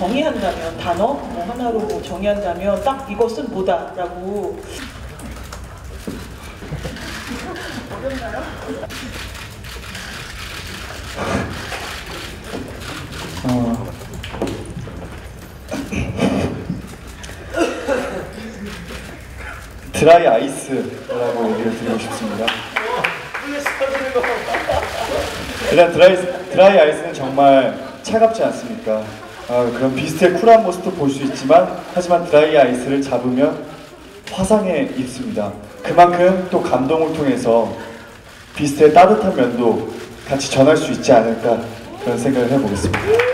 정의한다면, 단어 뭐 하나로 뭐 정의한다면 딱 이것은 뭐다라고. 어렵나요? 드라이 아이스라고 얘기를 드리고 싶습니다. 일단 드라이 아이스는 정말 차갑지 않습니까? 그런 비스트의 쿨한 모습도 볼 수 있지만, 하지만 드라이 아이스를 잡으면 화상에 입습니다. 그만큼 또 감동을 통해서 비스트의 따뜻한 면도 같이 전할 수 있지 않을까, 그런 생각을 해보겠습니다.